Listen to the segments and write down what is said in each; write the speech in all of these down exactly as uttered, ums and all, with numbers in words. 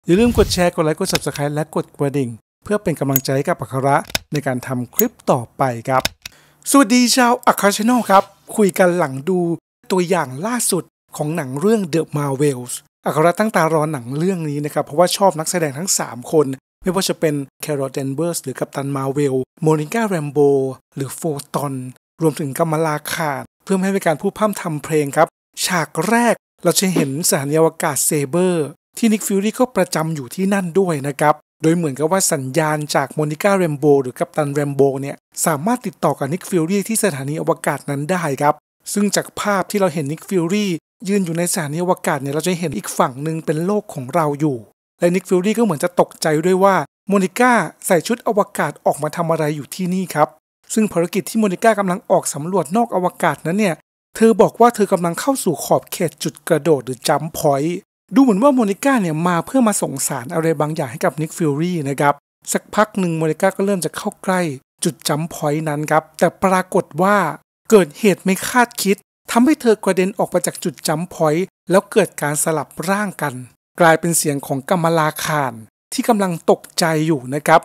อย่าลืมกดแชร์กดไลค์กด ซับสไครบ์ และกดกระดิ่งเพื่อเป็นกำลังใจให้กับอัคระในการทำคลิปต่อไปครับสวัสดีชาวอัคระ Channel ครับคุยกันหลังดูตัวอย่างล่าสุดของหนังเรื่อง The Marvels อัคระตั้งตารอหนังเรื่องนี้นะครับเพราะว่าชอบนักแสดงทั้งสามคนไม่ว่าจะเป็นแคโรล แดนเวอร์สหรือกัปตันมาร์เวลโมนิก้าแรมโบหรือโฟตอนรวมถึงกัมมาลาคาร์เพื่อให้เป็นการพูดพร่ำทำเพลงครับฉากแรกเราจะเห็นสถานีอวกาศเซเบอร์ที่นิกฟิวรี่ก็ประจำอยู่ที่นั่นด้วยนะครับโดยเหมือนกับว่าสัญญาณจากโมนิก้าแรมโบหรือกัปตันแรมโบเนี่ยสามารถติดต่อกับนิกฟิวรี่ที่สถานีอวกาศนั้นได้ครับซึ่งจากภาพที่เราเห็นนิกฟิวรี่ยืนอยู่ในสถานีอวกาศเนี่ยเราจะเห็นอีกฝั่งหนึ่งเป็นโลกของเราอยู่และนิกฟิวรี่ก็เหมือนจะตกใจด้วยว่าโมนิก้าใส่ชุดอวกาศออกมาทำอะไรอยู่ที่นี่ครับซึ่งภารกิจที่โมนิก้ากำลังออกสำรวจนอกอวกาศนั้นเนี่ยเธอบอกว่าเธอกำลังเข้าสู่ขอบเขตจุดกระโดดหรือจัมป์พอยต์ดูเหมือนว่าโมนิก้าเนี่ยมาเพื่อมาส่งสารอะไรบางอย่างให้กับนิกฟิวรี่นะครับสักพักหนึ่งโมนิก้าก็เริ่มจะเข้าใกล้จุดจัมป์พอยต์นั้นครับแต่ปรากฏว่าเกิดเหตุไม่คาดคิดทำให้เธอกระเด็นออกไปจากจุดจัมป์พอยต์แล้วเกิดการสลับร่างกันกลายเป็นเสียงของกัมมาลาคาร์ที่กำลังตกใจอยู่นะครับ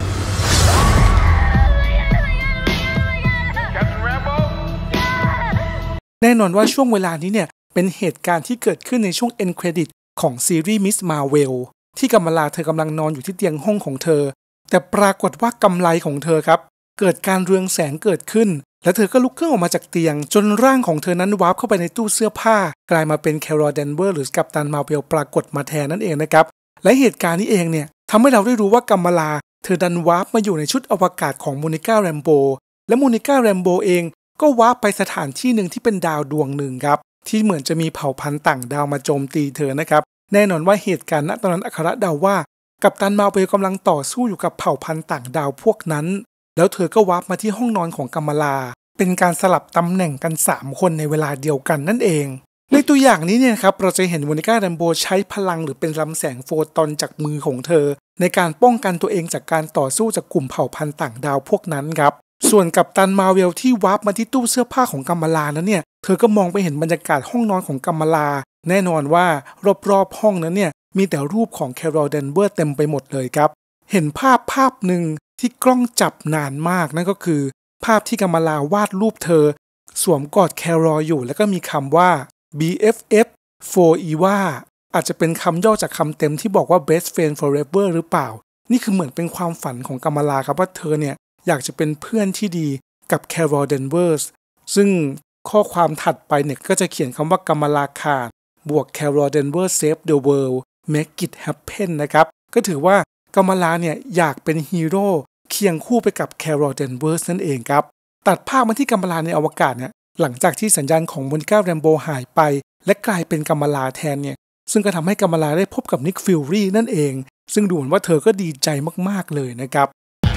แน่นอนว่าช่วงเวลานี้เนี่ยเป็นเหตุการณ์ที่เกิดขึ้นในช่วง End Credit ของซีรีส์ Miss Marvel ที่กัมมาลาเธอกำลังนอนอยู่ที่เตียงห้องของเธอแต่ปรากฏว่ากำไลของเธอครับเกิดการเรืองแสงเกิดขึ้นและเธอก็ลุกขึ้นออกมาจากเตียงจนร่างของเธอนั้นวาร์ปเข้าไปในตู้เสื้อผ้ากลายมาเป็นแคโรล แดนเวอร์หรือกัปตันมาร์เวลปรากฏมาแทนนั่นเองนะครับและเหตุการณ์นี้เองเนี่ยทำให้เราได้รู้ว่ากัมมาลาเธอดันวาร์ปมาอยู่ในชุดอวกาศของโมนิก้าแรมโบและโมนิก้าแรมโบเองก็วาร์ปไปสถานที่หนึ่งที่เป็นดาวดวงหนึ่งครับที่เหมือนจะมีเผ่าพันธุ์ต่างดาวมาโจมตีเธอนะครับแน่นอนว่าเหตุการณ์ณตอนนั้นอัคระเดาว่ากัปตันมาร์เวลกำลังต่อสู้อยู่กับเผ่าพันธุ์ต่างดาวพวกนั้นแล้วเธอก็วาร์ปมาที่ห้องนอนของกัมมาลาเป็นการสลับตำแหน่งกันสามคนในเวลาเดียวกันนั่นเองในตัวอย่างนี้เนี่ยครับเราจะเห็นโมนิก้าแรมโบใช้พลังหรือเป็นลำแสงโฟตอนจากมือของเธอในการป้องกันตัวเองจากการต่อสู้จากกลุ่มเผ่าพันธุ์ต่างดาวพวกนั้นครับส่วนกัปตันมาร์เวลที่วาร์ปมาที่ตู้เสื้อผ้าของกัมมาลานั้นเนี่ยเธอก็มองไปเห็นบรรยากาศห้องนอนของกัมมาลาแน่นอนว่ารอบๆห้องนั้นเนี่ยมีแต่รูปของแคโรล แดนเวอร์เต็มไปหมดเลยครับเห็นภาพภาพหนึ่งที่กล้องจับนานมากนั่นก็คือภาพที่กัมมาลาวาดรูปเธอสวมกอดแคโรลอยู่แล้วก็มีคำว่า บี เอฟ เอฟ for Eva อาจจะเป็นคำย่อจากคำเต็มที่บอกว่า best friend forever หรือเปล่านี่คือเหมือนเป็นความฝันของกัมมาลาครับว่าเธอเนี่ยอยากจะเป็นเพื่อนที่ดีกับแคโรล แดนเวอร์สซึ่งข้อความถัดไปเนี่ยก็จะเขียนคำว่ากัมมาลาคาร์บวกแคโรล แดนเวอร์ save the world make it happen นะครับก็ถือว่ากัมมาลาเนี่ยอยากเป็นฮีโร่เคียงคู่ไปกับแคโรล แดนเวอร์สนั่นเองครับตัดภาพมาที่กัมมาลาในอวกาศเนี่ยหลังจากที่สัญญาณของโมนิก้าแรมโบหายไปและกลายเป็นกัมมาลาแทนเนี่ยซึ่งก็ทำให้กัมมาลาได้พบกับนิกฟิลรี่นั่นเองซึ่งดูเหมือนว่าเธอก็ดีใจมากๆเลยนะครับ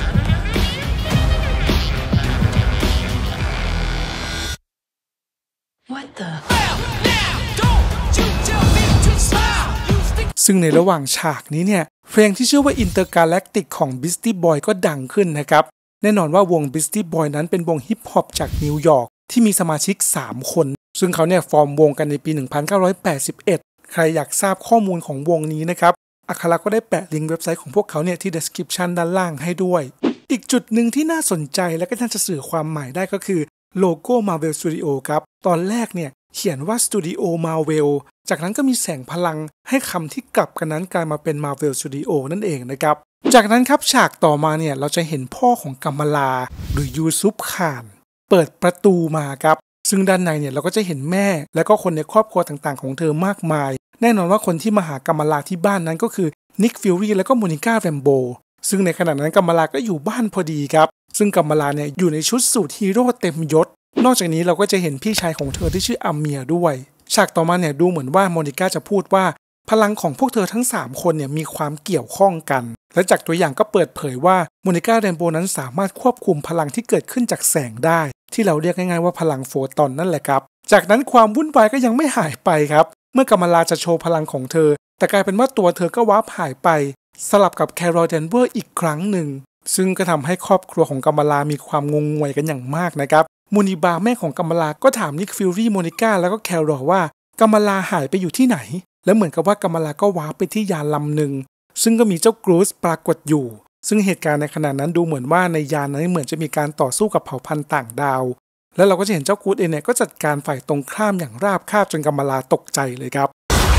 ซึ่งในระหว่างฉากนี้เนี่ยเพลงที่ชื่อว่า Intergalactic ของ Beastie Boy ก็ดังขึ้นนะครับแน่นอนว่าวง Beastie Boy นั้นเป็นวงฮิปฮอปจากนิวยอร์กที่มีสมาชิกสามคนซึ่งเขาเนี่ยฟอร์มวงกันในปี หนึ่งพันเก้าร้อยแปดสิบเอ็ด ใครอยากทราบข้อมูลของวงนี้นะครับอัคระก็ได้แปะลิงก์เว็บไซต์ของพวกเขาเนี่ยที่ description ด้านล่างให้ด้วยอีกจุดหนึ่งที่น่าสนใจและก็น่าจะสื่อความหมายได้ก็คือโลโก้ Marvel Studio ครับตอนแรกเนี่ยเขียนว่า Studio Marvel จากนั้นก็มีแสงพลังให้คำที่กลับกันนั้นกลายมาเป็น Marvel Studio นั่นเองนะครับจากนั้นครับฉากต่อมาเนี่ยเราจะเห็นพ่อของกัมมาลาหรือยูซุปคานเปิดประตูมาครับซึ่งด้านในเนี่ยเราก็จะเห็นแม่และก็คนในครอบครัวต่างๆของเธอมากมายแน่นอนว่าคนที่มาหากัมมาลาที่บ้านนั้นก็คือนิกฟิลรี่และก็โมนิก้าแรมโบซึ่งในขณะนั้นกัมมาลาก็อยู่บ้านพอดีครับซึ่งกัมมาลาเนี่ยอยู่ในชุดสูทฮีโร่เต็มยศนอกจากนี้เราก็จะเห็นพี่ชายของเธอที่ชื่ออัมเมียด้วยฉากต่อมาเนี่ยดูเหมือนว่าโมนิก้าจะพูดว่าพลังของพวกเธอทั้งสามคนเนี่ยมีความเกี่ยวข้องกันและจากตัวอย่างก็เปิดเผยว่าโมนิก้าแรมโบนั้นสามารถควบคุมพลังที่เกิดขึ้นจากแสงได้ที่เราเรียกง่ายๆว่าพลังโฟตอนนั่นแหละครับจากนั้นความวุ่นวายก็ยังไม่หายไปครับเมื่อกัมมาลาจะโชว์พลังของเธอแต่กลายเป็นว่าตัวเธอก็วาร์ปหายไปสลับกับแคโรล แดนเวอร์อีกครั้งหนึ่งซึ่งก็ทำให้ครอบครัวของกัมมาลามีความงงงวยกันอย่างมากนะครับมูนิบาแม่ของกัมมาลาก็ถามนิกฟิลรี่โมนิก้าแล้วก็แคโรลว่ากัมมาลาหายไปอยู่ที่ไหนและเหมือนกับว่ากัมมาลาก็วาร์ปไปที่ยานลำหนึ่งซึ่งก็มีเจ้ากรูซปรากฏอยู่ซึ่งเหตุการณ์ในขณะนั้นดูเหมือนว่าในยานนั้นเหมือนจะมีการต่อสู้กับเผ่าพันธุ์ต่างดาวแล้วเราก็จะเห็นเจ้ากรูซเองเนี่ยก็จัดการฝ่ายตรงข้ามอย่างราบคาบจนกัมมาลาตกใจเลยครับ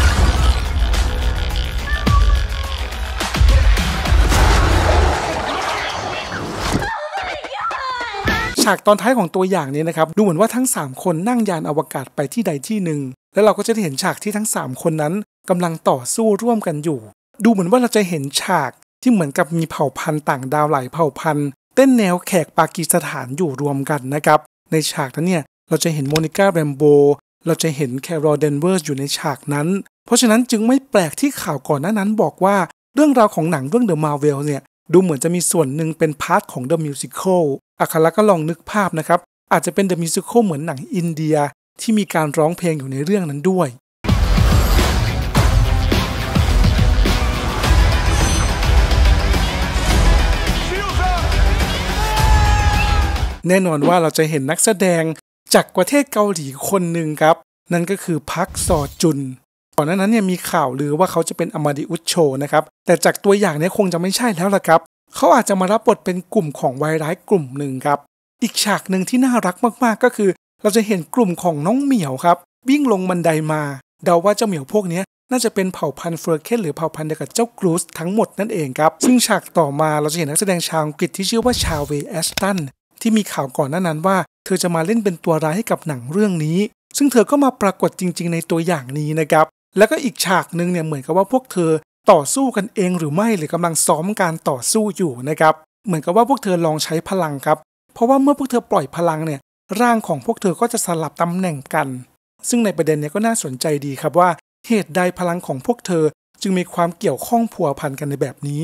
ฉากตอนท้ายของตัวอย่างนี้นะครับดูเหมือนว่าทั้งสามคนนั่งยานอวกาศไปที่ใดที่หนึ่งแล้วเราก็จะได้เห็นฉากที่ทั้งสามคนนั้นกำลังต่อสู้ร่วมกันอยู่ดูเหมือนว่าเราจะเห็นฉากที่เหมือนกับมีเผ่าพันธุ์ต่างดาวหลายเผ่าพันธุ์เต้นแนวแขกปากีสถานอยู่รวมกันนะครับในฉากนั้นเนี่ยเราจะเห็นโมนิก้าแรมโบเราจะเห็นแคโรลเดนเวอร์อยู่ในฉากนั้นเพราะฉะนั้นจึงไม่แปลกที่ข่าวก่อนหน้านั้นบอกว่าเรื่องราวของหนังเรื่อง The Marvel เนี่ยดูเหมือนจะมีส่วนหนึ่งเป็นพาร์ทของ The Musical อัคราก็ลองนึกภาพนะครับอาจจะเป็น The Musical เหมือนหนังอินเดียที่มีการร้องเพลงอยู่ในเรื่องนั้นด้วยแน่นอนว่าเราจะเห็นนักแสดงจากประเทศเกาหลีคนหนึ่งครับนั่นก็คือพักซอจุนก่อนหน้านั้นเนี่ยมีข่าวลือว่าเขาจะเป็นอมาดิอุสโชนะครับแต่จากตัวอย่างนี้คงจะไม่ใช่แล้วล่ะครับเขาอาจจะมารับบทเป็นกลุ่มของวายร้ายกลุ่มหนึ่งครับอีกฉากหนึ่งที่น่ารักมากๆก็คือเราจะเห็นกลุ่มของน้องเหมียวครับวิ่งลงบันไดมาเดาว่าเจ้าเหมียวพวกนี้น่าจะเป็นเผ่าพันธุ์เฟอร์เคนหรือเผ่าพันธุ์เดียวกับเจ้ากรูซทั้งหมดนั่นเองครับซึ่งฉากต่อมาเราจะเห็นนักแสดงชาวอังกฤษที่ชื่อว่าชาเวย์แอชตันที่มีข่าวก่อนหน้านั้นว่าเธอจะมาเล่นเป็นตัวร้ายให้กับหนังเรื่องนี้ซึ่งเธอก็มาปรากฏจริงๆในตัวอย่างนี้นะครับแล้วก็อีกฉากนึงเนี่ยเหมือนกับว่าพวกเธอต่อสู้กันเองหรือไม่หรือกำลังซ้อมการต่อสู้อยู่นะครับเหมือนกับว่าพวกเธอลองใช้พลังครับเพราะว่าเมื่อพวกเธอปล่อยพลังเนี่ยร่างของพวกเธอก็จะสลับตำแหน่งกันซึ่งในประเด็นนี้ก็น่าสนใจดีครับว่าเหตุใดพลังของพวกเธอจึงมีความเกี่ยวข้องพัวพันกันในแบบนี้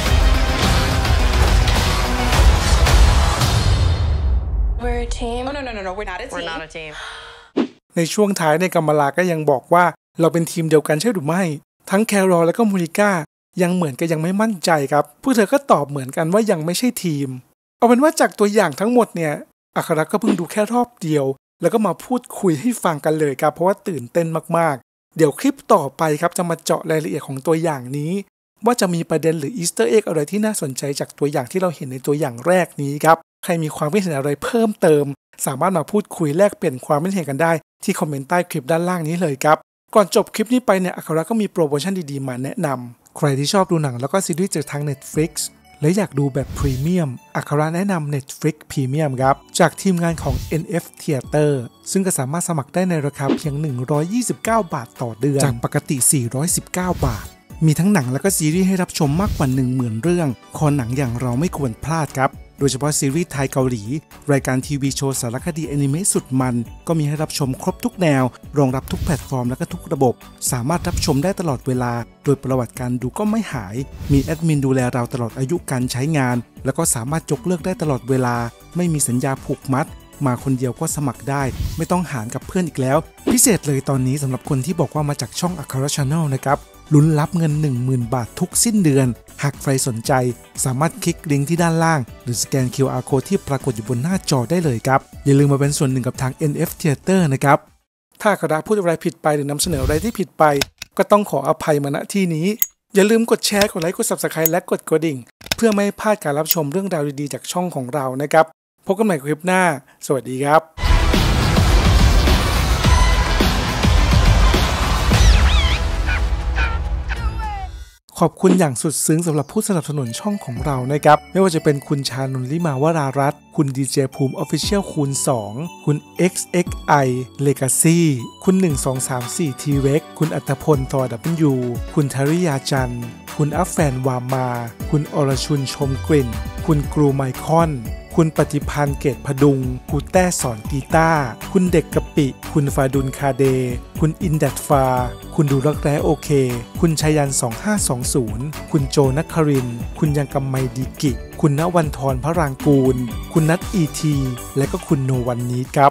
We're a team. Oh no no no no, we're not a team. We're not a team. ในช่วงท้ายในกัมมาลาก็ยังบอกว่าเราเป็นทีมเดียวกันใช่หรือไม่ทั้งแคโรลและก็โมนิก้ายังเหมือนกันยังไม่มั่นใจครับพวกเธอก็ตอบเหมือนกันว่ายังไม่ใช่ทีมเอาเป็นว่าจากตัวอย่างทั้งหมดเนี่ยอัคราก็เพิ่งดูแค่รอบเดียวแล้วก็มาพูดคุยให้ฟังกันเลยครับเพราะว่าตื่นเต้นมากๆเดี๋ยวคลิปต่อไปครับจะมาเจาะรายละเอียดของตัวอย่างนี้ว่าจะมีประเด็นหรืออีสเตอร์เอ็กอะไรที่น่าสนใจจากตัวอย่างที่เราเห็นในตัวอย่างแรกนี้ครับใครมีความคิดเห็นอะไรเพิ่มเติมสามารถมาพูดคุยแลกเปลี่ยนความคิดเห็นกันได้ที่คอมเมนต์ใต้คลิปด้านล่างนี้เลยครับก่อนจบคลิปนี้ไปเนี่ยอัคราก็มีโปรโมชั่นดีๆมาแนะนำใครที่ชอบดูหนังแล้วก็ซีรีส์จากทาง Netflix และอยากดูแบบพรีเมียมอัคราแนะนำ Netflix Premium ครับจากทีมงานของ เอ็น เอฟ Theater ซึ่งก็สามารถสมัครได้ในราคาเพียงหนึ่งร้อยยี่สิบเก้าบาทต่อเดือนจากปกติสี่ร้อยสิบเก้าบาทมีทั้งหนังและก็ซีรีส์ให้รับชมมากกว่า หนึ่งหมื่น เรื่องคอหนังอย่างเราไม่ควรพลาดครับโดยเฉพาะซีรีส์ไทยเกาหลีรายการทีวีโชว์สารคดีแอนิเมะสุดมันก็มีให้รับชมครบทุกแนวรองรับทุกแพลตฟอร์มและก็ทุกระบบสามารถรับชมได้ตลอดเวลาโดยประวัติการดูก็ไม่หายมีแอดมินดูแลเราตลอดอายุการใช้งานแล้วก็สามารถยกเลิกได้ตลอดเวลาไม่มีสัญญาผูกมัดมาคนเดียวก็สมัครได้ไม่ต้องหารกับเพื่อนอีกแล้วพิเศษเลยตอนนี้สำหรับคนที่บอกว่ามาจากช่อง Akara Channel นะครับลุ้นรับเงิน หนึ่งหมื่น บาททุกสิ้นเดือนหากใครสนใจสามารถคลิกลิงก์ที่ด้านล่างหรือสแกน คิว อาร์ Code ที่ปรากฏอยู่บนหน้าจอได้เลยครับอย่าลืมมาเป็นส่วนหนึ่งกับทาง เอ็น เอฟ Theater นะครับถ้าอัคราพูดอะไรผิดไปหรือนำเสนออะไรที่ผิดไปก็ต้องขออภัยมาณที่นี้อย่าลืมกดแชร์กดไลค์กด Subscribe และกดกระดิ่งเพื่อไม่พลาดการรับชมเรื่องราวดีๆจากช่องของเรานะครับพบกันใหม่คลิปหน้าสวัสดีครับขอบคุณอย่างสุดซึ้งสำหรับผู้สนับสนุนช่องของเรานะครับไม่ว่าจะเป็นคุณชานนท์ลิมาวรารัตน์คุณดีเจภูมิ Official คูณสองคุณ เอ็กซ์ เอ็กซ์ ไอ Legacy คุณหนึ่ง สอง สาม สี่ ที เร็ก คุณอัตพล ทอ ดับเบิลยู คุณธริยาจันทร์คุณอัฟแฟนวามาคุณอรชุนชมกลิ่นคุณกรูไมคอนคุณปฏิพันธ์เกตพดุงคุณแต้สอนกีตาร์คุณเด็กกะปิคุณฟาดุลคาเดคุณอินดัตฟาคุณดูรักแร้โอเคคุณชัยยันสองห้าสองศูนย์คุณโจนัครินคุณยังกำไมดีกิคุณณวันทรพระรางกูลคุณนัทอีทีและก็คุณโนวันนี้ครับ